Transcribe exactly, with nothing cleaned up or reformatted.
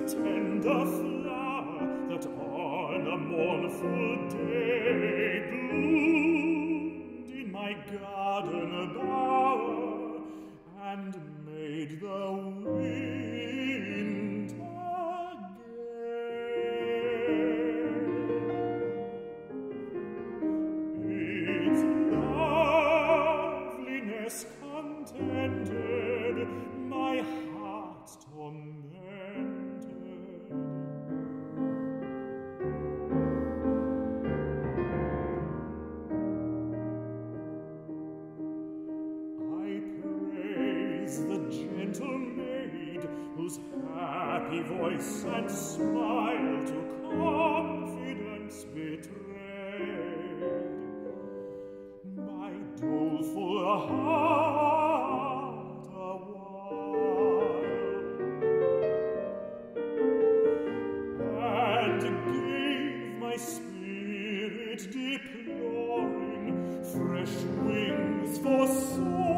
tender flower that on a mournful day bloomed in my garden bower and made the winter gay. Its loveliness contented my heart's tormented. I praise the gentle maid whose happy voice and smile to confidence betrayed my doleful heart awhile, and gave my spirit deploring fresh wings for soaring.